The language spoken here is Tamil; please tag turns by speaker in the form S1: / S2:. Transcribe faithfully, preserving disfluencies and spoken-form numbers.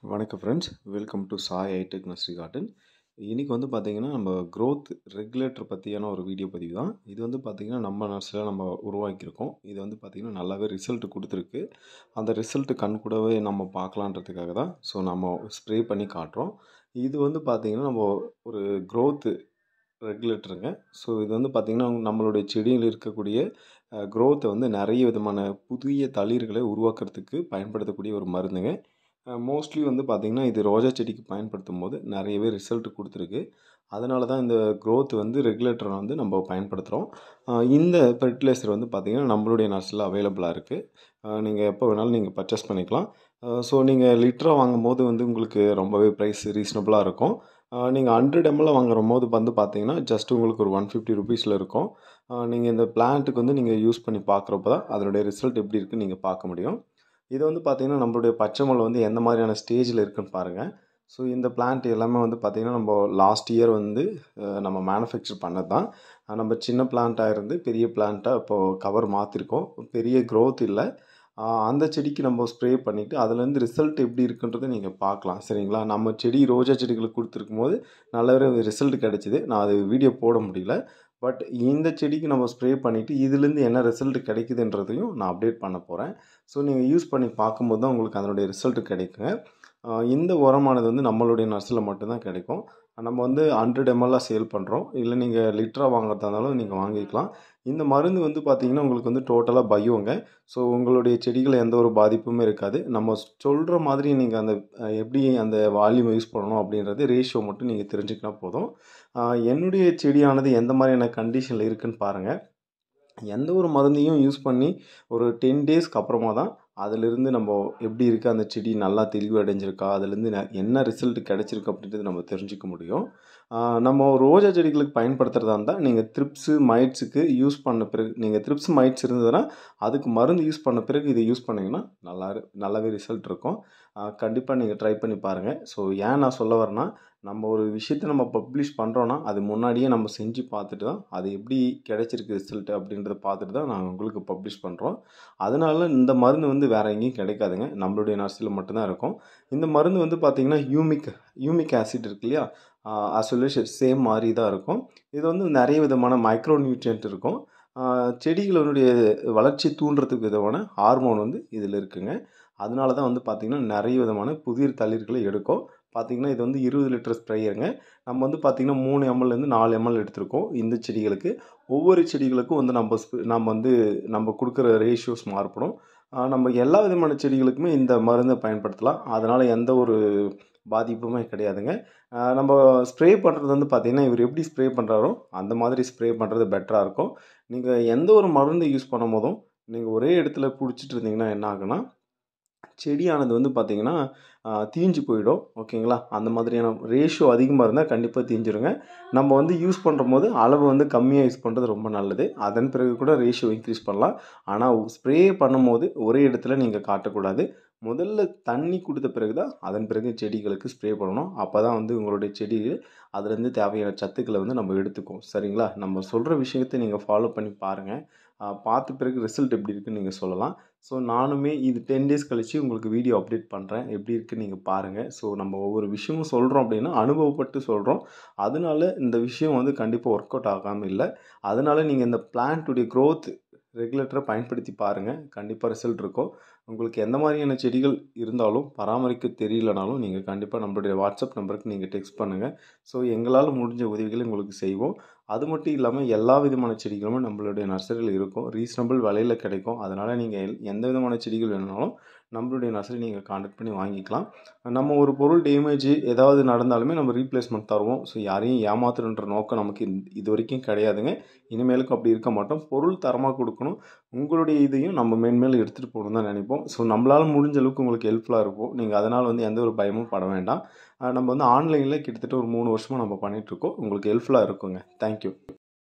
S1: வணக்கம் friends, welcome to Sai hi tech nursery garden. இன்றைக்கி வந்து பார்த்திங்கன்னா நம்ம க்ரோத் ரெகுலேட்டர் பற்றியான ஒரு வீடியோ பதிவு தான். இது வந்து பார்த்திங்கன்னா நம்ம நர்சரியில் நம்ம உருவாக்கியிருக்கோம். இது வந்து பார்த்திங்கன்னா நல்லாவே ரிசல்ட் கொடுத்துருக்கு. அந்த ரிசல்ட்டு கண் கூடவே நம்ம பார்க்கலான்றதுக்காக தான் ஸோ நம்ம ஸ்ப்ரே பண்ணி காட்டுறோம். இது வந்து பார்த்திங்கன்னா நம்ம ஒரு க்ரோத்து ரெகுலேட்டருங்க. ஸோ இது வந்து பார்த்திங்கன்னா நம்மளுடைய செடியில் இருக்கக்கூடிய க்ரோத்தை வந்து நிறைய விதமான புதிய தளிர்களை உருவாக்குறதுக்கு பயன்படுத்தக்கூடிய ஒரு மருந்துங்க. மோஸ்ட்லி வந்து பார்த்திங்கன்னா இது ரோஜா செடிக்கு பயன்படுத்தும் போது நிறையவே ரிசல்ட் கொடுத்துருக்கு. அதனால தான் இந்த க்ரோத் வந்து ரெகுலேட்டரை வந்து நம்ம பயன்படுத்துகிறோம். இந்த ஃபெர்டிலைசர் வந்து பார்த்திங்கன்னா நம்மளுடைய நர்சரியில் அவைலபிளாக இருக்குது. நீங்கள் எப்போ வேணாலும் நீங்கள் பர்ச்சேஸ் பண்ணிக்கலாம். ஸோ நீங்கள் லிட்டராக வாங்கும் போது வந்து உங்களுக்கு ரொம்பவே ப்ரைஸ் ரீசனபுளாக இருக்கும். நீங்கள் ஹண்ட்ரட் எம்எல் வாங்குற போது வந்து பார்த்தீங்கன்னா ஜஸ்ட் உங்களுக்கு ஒரு ஒன் ஃபிஃப்டி ருபீஸில் இருக்கும். நீங்கள் இந்த பிளான்ட்டுக்கு வந்து நீங்கள் யூஸ் பண்ணி பார்க்குறப்ப தான் அதனுடைய ரிசல்ட் எப்படி இருக்குன்னு நீங்கள் பார்க்க முடியும். இது வந்து பார்த்திங்கன்னா நம்மளுடைய பச்சை மல்லி வந்து எந்த மாதிரியான ஸ்டேஜில் இருக்குன்னு பாருங்கள். ஸோ இந்த பிளான்ட் எல்லாமே வந்து பார்த்திங்கன்னா நம்ம லாஸ்ட் இயர் வந்து நம்ம மேனுஃபேக்சர் பண்ணது தான். நம்ம சின்ன பிளான்ட்டாக இருந்து பெரிய பிளான்ட்டாக இப்போது கவர் மாற்றிருக்கோம். பெரிய க்ரோத் இல்லை. அந்த செடிக்கு நம்ம ஸ்ப்ரே பண்ணிவிட்டு அதுலேருந்து ரிசல்ட் எப்படி இருக்குன்றதை நீங்கள் பார்க்கலாம். சரிங்களா? நம்ம செடி ரோஜா செடிகளுக்கு கொடுத்துருக்கும் போது நல்ல ரிசல்ட் கிடச்சிது. நான் அது வீடியோ போட முடியல. பட் இந்த செடிக்கு நம்ம ஸ்ப்ரே பண்ணிவிட்டு இதுலேருந்து என்ன ரிசல்ட் கிடைக்குதுன்றதையும் நான் அப்டேட் பண்ண போகிறேன். ஸோ நீங்கள் யூஸ் பண்ணி பார்க்கும்போது தான் உங்களுக்கு அதனுடைய ரிசல்ட் கிடைக்குங்க. இந்த உரமானது வந்து நம்மளுடைய நர்சரியில் மட்டும்தான் கிடைக்கும். நம்ம வந்து ஹண்ட்ரட் எம்எல்லாக சேல் பண்ணுறோம். இல்லை நீங்கள் லிட்டராக வாங்குறதா இருந்தாலும் நீங்கள் வாங்கிக்கலாம். இந்த மருந்து வந்து பார்த்திங்கன்னா உங்களுக்கு வந்து டோட்டலாக பயோங்க. ஸோ உங்களுடைய செடிகளை எந்த ஒரு பாதிப்புமே இருக்காது. நம்ம சொல்கிற மாதிரி நீங்கள் அந்த எப்படி அந்த வால்யூம் யூஸ் பண்ணணும் அப்படின்றது ரேஷியோ மட்டும் நீங்கள் தெரிஞ்சுக்கினா போதும். என்னுடைய செடியானது எந்த மாதிரியான கண்டிஷனில் இருக்குதுன்னு பாருங்கள். எந்த ஒரு மருந்தையும் யூஸ் பண்ணி ஒரு டென் டேஸ்க்கு அப்புறமா தான் அதிலிருந்து நம்ம எப்படி இருக்குது அந்த செடி நல்லா தெளிவு அடைஞ்சிருக்கா, அதுலேருந்து என்ன ரிசல்ட் கிடச்சிருக்கு அப்படின்றது நம்ம தெரிஞ்சுக்க முடியும். நம்ம ரோஜா செடிகளுக்கு பயன்படுத்துகிறதா இருந்தால் நீங்கள் த்ரிப்ஸு மைட்ஸுக்கு யூஸ் பண்ண பிறகு நீங்கள் த்ரிப்ஸ் மைட்ஸ் இருந்ததுன்னா அதுக்கு மருந்து யூஸ் பண்ண பிறகு இதை யூஸ் பண்ணிங்கன்னா நல்லா நல்லாவே ரிசல்ட் இருக்கும். கண்டிப்பாக நீங்கள் ட்ரை பண்ணி பாருங்கள். ஸோ ஏன் நான் சொல்ல வரேன்னா, நம்ம ஒரு விஷயத்தை நம்ம பப்ளிஷ் பண்ணுறோன்னா அது முன்னாடியே நம்ம செஞ்சு பார்த்துட்டு தான் அது எப்படி கிடைச்சிருக்கு ரிசல்ட் அப்படின்றத பார்த்துட்டு தான் நாங்கள் உங்களுக்கு பப்ளிஷ் பண்ணுறோம். அதனால இந்த மருந்து வந்து வேறு எங்கேயும் கிடைக்காதுங்க. நம்மளுடைய நர்சரியில் மட்டும்தான் இருக்கும். இந்த மருந்து வந்து பார்த்திங்கன்னா யூமிக் யூமிக் ஆசிட் இருக்கு இல்லையா, அசோலேஷன் சேம் மாதிரி தான் இருக்கும். இது வந்து நிறைய விதமான மைக்ரோ நியூட்ரியன்ட் இருக்கும். செடிகளுடைய வளர்ச்சி தூண்டுறதுக்கு விதமான ஹார்மோன் வந்து இதில் இருக்குங்க. அதனால தான் வந்து பார்த்திங்கன்னா நிறைய விதமான புதிய தளிர்களை எடுக்கும். பார்த்திங்கன்னா இது வந்து இருபது லிட்டர் ஸ்ப்ரேயருங்க. நம்ம வந்து பார்த்திங்கன்னா மூணு எம்எல்லேருந்து நாலு எம்எல் எடுத்திருக்கோம் இந்த செடிகளுக்கு. ஒவ்வொரு செடிகளுக்கும் வந்து நம்ம நம்ம வந்து நம்ம கொடுக்குற ரேஷியோஸ் மாறுபடும். நம்ம எல்லா விதமான செடிகளுக்குமே இந்த மருந்தை பயன்படுத்தலாம். அதனால் எந்த ஒரு பாதிப்புமே கிடையாதுங்க. நம்ம ஸ்ப்ரே பண்ணுறது வந்து பார்த்திங்கன்னா இவர் எப்படி ஸ்ப்ரே பண்ணுறாரோ அந்த மாதிரி ஸ்ப்ரே பண்ணுறது பெட்டராக இருக்கும். நீங்கள் எந்த ஒரு மருந்து யூஸ் பண்ணும் போதும் நீங்கள் ஒரே இடத்துல பிடிச்சிட்டு இருந்தீங்கன்னா என்ன ஆகுனா செடியானது வந்து பார்த்திங்கன்னா தீஞ்சு போயிடும். ஓகேங்களா? அந்த மாதிரியான ரேஷியோ அதிகமாக இருந்தால் கண்டிப்பாக தீஞ்சிருங்க. நம்ம வந்து யூஸ் பண்ணுற போது அளவு வந்து கம்மியாக யூஸ் பண்ணுறது ரொம்ப நல்லது. அதன் பிறகு கூட ரேஷியோ இன்க்ரீஸ் பண்ணலாம். ஆனால் ஸ்ப்ரே பண்ணும்போது ஒரே இடத்துல நீங்கள் காட்டக்கூடாது. முதல்ல தண்ணி கொடுத்த பிறகு தான் அதன் பிறகு செடிகளுக்கு ஸ்ப்ரே பண்ணணும். அப்போ தான் வந்து உங்களுடைய செடி அதுலேருந்து தேவையான சத்துக்களை வந்து நம்ம எடுத்துக்கும். சரிங்களா? நம்ம சொல்கிற விஷயத்தை நீங்கள் ஃபாலோ பண்ணி பாருங்கள். பார்த்த பிறகு ரிசல்ட் எப்படி இருக்குன்னு நீங்கள் சொல்லலாம். ஸோ நானுமே இது டென் டேஸ் கழித்து உங்களுக்கு வீடியோ அப்டேட் பண்ணுறேன். எப்படி இருக்குன்னு நீங்கள் பாருங்கள். ஸோ நம்ம ஒவ்வொரு விஷயமும் சொல்கிறோம் அப்படின்னா அனுபவப்பட்டு சொல்கிறோம். அதனால இந்த விஷயம் வந்து கண்டிப்பாக ஒர்க் அவுட் ஆகாமல் இல்லை. அதனால் நீங்கள் இந்த பிளான்ட்டுடைய க்ரோத் ரெகுலேட்டரை பயன்படுத்தி பாருங்கள். கண்டிப்பாக ரிசல்ட் இருக்கும். உங்களுக்கு எந்த மாதிரியான செடிகள் இருந்தாலும் பராமரிக்க தெரியலனாலும் நீங்கள் கண்டிப்பாக நம்மளுடைய வாட்ஸ்அப் நம்பருக்கு நீங்கள் டெக்ஸ்ட் பண்ணுங்கள். ஸோ எங்களால் முடிஞ்ச உதவிகளை உங்களுக்கு செய்வோம். அது மட்டும் இல்லாமல் எல்லா விதமான செடிகளுமே நம்மளுடைய நர்சரியில் இருக்கும். ரீசனபிள் விலையில் கிடைக்கும். அதனால் நீங்கள் எந்த விதமான செடிகள் வேணுனாலும் நம்மளுடைய நர்சரி நீங்கள் கான்டாக்ட் பண்ணி வாங்கிக்கலாம். நம்ம ஒரு பொருள் டேமேஜ் ஏதாவது நடந்தாலுமே நம்ம ரீப்ளேஸ்மெண்ட் தருவோம். ஸோ யாரையும் ஏமாத்துறன்ற நோக்கம் நமக்கு இது வரைக்கும் கிடையாதுங்க. இனிமேலுக்கு அப்படி இருக்க மாட்டோம். பொருள் தரமாக கொடுக்கணும். உங்களுடைய இதையும் நம்ம மேன்மேலும் எடுத்துகிட்டு போகணும் தான் நினைப்போம். ஸோ நம்மளால் முடிஞ்ச அளவுக்கு உங்களுக்கு ஹெல்ப்ஃபுல்லாக இருக்கும். நீங்கள் அதனால் வந்து எந்த ஒரு பயமும் பட வேண்டாம். நம்ம வந்து ஆன்லைனில் கிட்டத்தட்ட ஒரு மூணு வருஷமாக நம்ம பண்ணிகிட்ருக்கோம். உங்களுக்கு ஹெல்ப்ஃபுல்லாக இருக்குங்க. தேங்க்யூ.